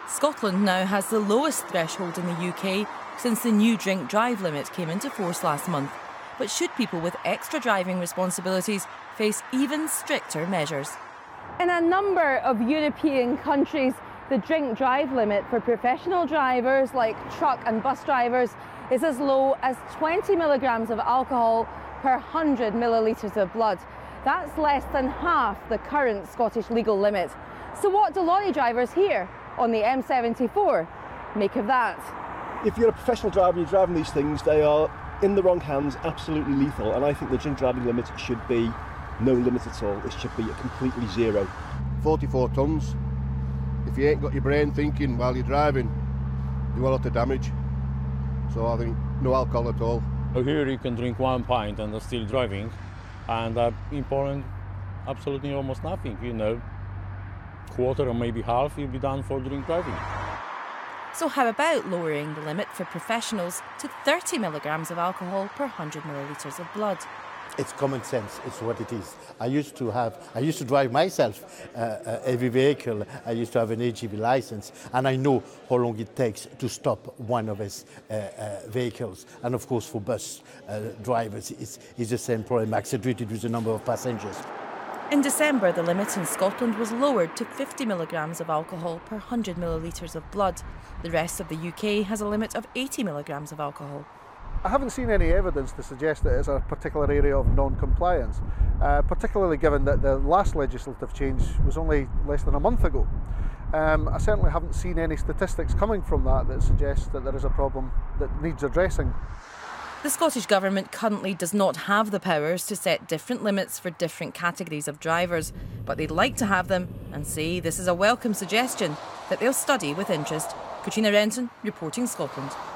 Scotland now has the lowest threshold in the UK since the new drink drive limit came into force last month. But should people with extra driving responsibilities face even stricter measures? In a number of European countries, the drink drive limit for professional drivers like truck and bus drivers is as low as 20 milligrams of alcohol per 100 millilitres of blood. That's less than half the current Scottish legal limit. So what do lorry drivers here on the M74 make of that? If you're a professional driver and you're driving these things, they are, in the wrong hands, absolutely lethal. And I think the drink driving limit should be no limit at all. It should be completely zero. 44 tonnes. If you ain't got your brain thinking while you're driving, you do a lot of damage. So I think no alcohol at all. Here you can drink 1 pint and still driving, and in Poland, absolutely almost nothing. Quarter or maybe half you'll be done for drink driving. So how about lowering the limit for professionals to 30 milligrams of alcohol per 100 millilitres of blood? It's common sense, it's what it is. I used to drive myself a heavy vehicle. I used to have an AGV license, and I know how long it takes to stop one of his vehicles. And of course for bus drivers, it's the same problem, accentuated with the number of passengers. In December, the limit in Scotland was lowered to 50 milligrams of alcohol per 100 millilitres of blood. The rest of the UK has a limit of 80 milligrams of alcohol. I haven't seen any evidence to suggest that it's a particular area of non-compliance, particularly given that the last legislative change was only less than a month ago. I certainly haven't seen any statistics coming from that suggest that there is a problem that needs addressing. The Scottish Government currently does not have the powers to set different limits for different categories of drivers, but they'd like to have them and say this is a welcome suggestion that they'll study with interest. Katrina Renton, reporting Scotland.